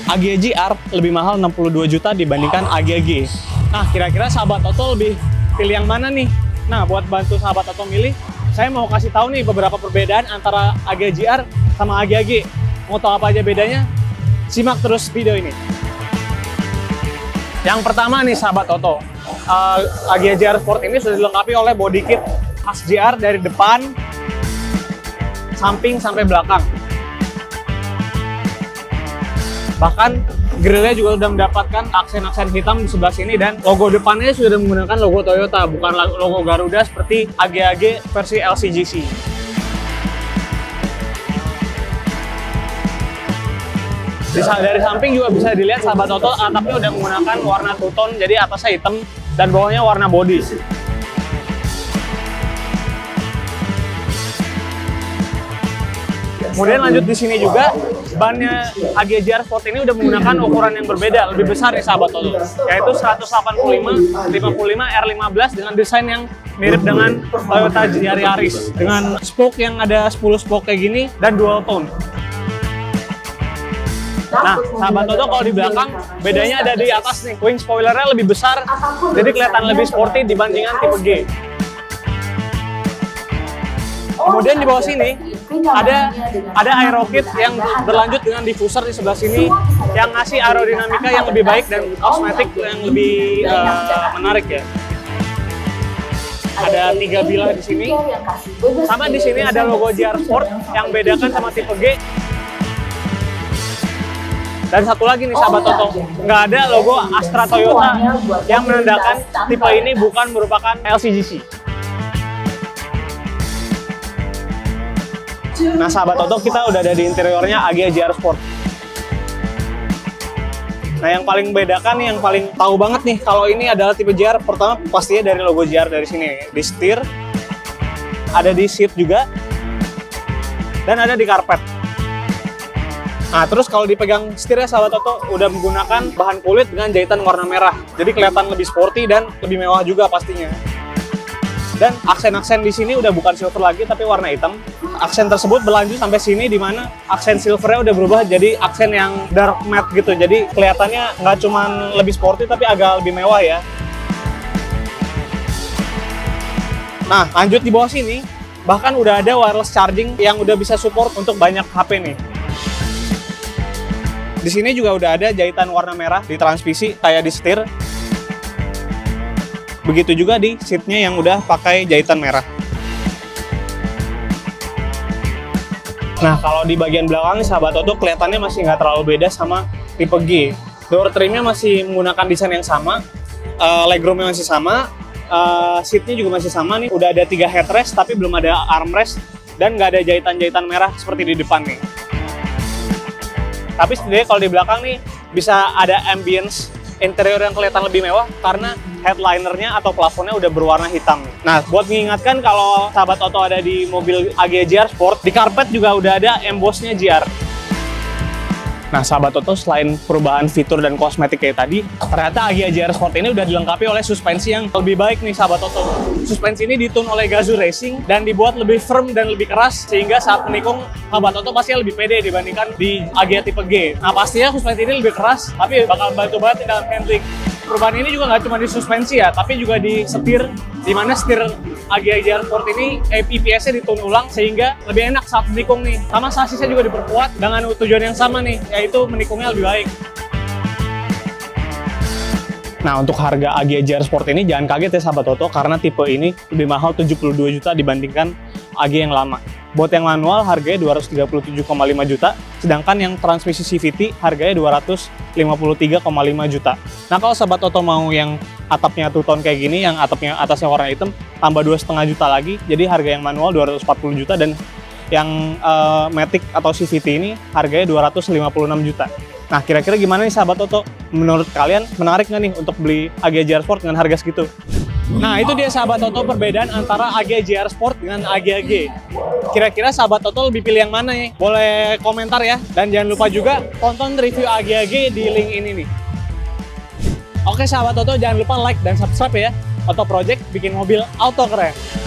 AGE GR lebih mahal 62 juta dibandingkan AGE. Nah, kira-kira sahabat Oto lebih pilih yang mana nih? Nah, buat bantu sahabat Oto milih, saya mau kasih tahu nih beberapa perbedaan antara AGE GR sama AGE. Mau tahu apa aja bedanya? Simak terus video ini. Yang pertama nih sahabat Oto, AGE GR Sport ini sudah dilengkapi oleh body kit khas GR dari depan, samping sampai belakang. Bahkan grillnya juga sudah mendapatkan aksen-aksen hitam di sebelah sini dan logo depannya sudah menggunakan logo Toyota, bukan logo Garuda seperti AGE versi LCGC. Dari samping juga bisa dilihat sahabat Oto, atapnya udah menggunakan warna two tone, jadi atasnya hitam dan bawahnya warna body. Kemudian lanjut di sini juga, bannya AGE GR Sport ini udah menggunakan ukuran yang berbeda, lebih besar nih sahabat Oto, yaitu 185/55 R15 dengan desain yang mirip dengan Toyota Yaris, dengan spoke yang ada 10 spoke kayak gini dan dual tone. Nah, sahabat Oto kalau di belakang, bedanya ada di atas nih, wing spoilernya lebih besar, jadi kelihatan lebih sporty dibandingkan tipe G. Kemudian di bawah sini ada aero kit yang berlanjut dengan diffuser di sebelah sini yang ngasih aerodinamika yang lebih baik dan kosmetik yang lebih menarik ya. Ada 3 bilah di sini. Sama di sini ada logo GR Sport yang bedakan sama tipe G. Dan satu lagi nih sahabat Oto, nggak ada logo Astra Toyota yang menandakan tipe ini bukan merupakan LCGC. Nah sahabat Oto, kita udah ada di interiornya AGE GR Sport. Nah yang paling bedakan, yang paling tahu banget nih kalau ini adalah tipe GR, pertama pastinya dari logo GR dari sini, di setir, ada di seat juga, dan ada di karpet. Nah terus kalau dipegang setirnya sahabat Oto udah menggunakan bahan kulit dengan jahitan warna merah, jadi kelihatan lebih sporty dan lebih mewah juga pastinya. Dan aksen-aksen di sini udah bukan silver lagi tapi warna hitam. Aksen tersebut berlanjut sampai sini di mana aksen silvernya udah berubah jadi aksen yang dark matte gitu. Jadi kelihatannya nggak cuma lebih sporty tapi agak lebih mewah ya. Nah lanjut di bawah sini bahkan udah ada wireless charging yang udah bisa support untuk banyak HP nih. Di sini juga udah ada jahitan warna merah di transmisi kayak di setir. Begitu juga di seatnya yang udah pakai jahitan merah. Nah, kalau di bagian belakang sahabat Oto kelihatannya masih nggak terlalu beda sama tipe G. Door trimnya masih menggunakan desain yang sama, legroomnya masih sama, seatnya juga masih sama nih. Udah ada 3 headrest tapi belum ada armrest dan nggak ada jahitan-jahitan merah seperti di depan nih. Tapi setidaknya kalau di belakang nih bisa ada ambience interior yang kelihatan lebih mewah karena headlinernya atau plafonnya udah berwarna hitam. Nah, buat mengingatkan kalau sahabat Oto ada di mobil AGE GR Sport, di karpet juga udah ada embossnya GR. Nah, sahabat Oto selain perubahan fitur dan kosmetik kayak tadi, ternyata AGE GR Sport ini udah dilengkapi oleh suspensi yang lebih baik nih sahabat Oto. Suspensi ini ditune oleh Gazoo Racing dan dibuat lebih firm dan lebih keras sehingga saat menikung sahabat Oto pasti lebih pede dibandingkan di AGE tipe G. Nah, pastinya suspensi ini lebih keras tapi bakal bantu banget dalam handling. Perubahan ini juga nggak cuma di suspensi ya, tapi juga di setir, di mana setir AGE GR Sport ini EPS-nya ditune ulang sehingga lebih enak saat menikung nih. Sama sasisnya juga diperkuat dengan tujuan yang sama nih, yaitu menikungnya lebih baik. Nah, untuk harga AGE GR Sport ini jangan kaget ya sahabat Oto, karena tipe ini lebih mahal 72 juta dibandingkan AGE yang lama. Buat yang manual harganya 237,5 juta, sedangkan yang transmisi CVT harganya 253,5 juta. Nah, kalau sahabat Oto mau yang atapnya two-tone kayak gini, yang atapnya atasnya warna hitam, tambah 2,5 juta lagi, jadi harga yang manual 240 juta dan yang Matic atau CVT ini harganya 256 juta. Nah, kira-kira gimana nih sahabat Oto? Menurut kalian menarik nggak nih untuk beli AGE GR Sport dengan harga segitu? Nah, itu dia sahabat Oto perbedaan antara AGE GR Sport dengan AGE. Kira-kira sahabat Oto lebih pilih yang mana nih? Boleh komentar ya. Dan jangan lupa juga tonton review AGE di link ini nih. Oke sahabat Oto, jangan lupa like dan subscribe ya. Oto Project bikin mobil auto keren.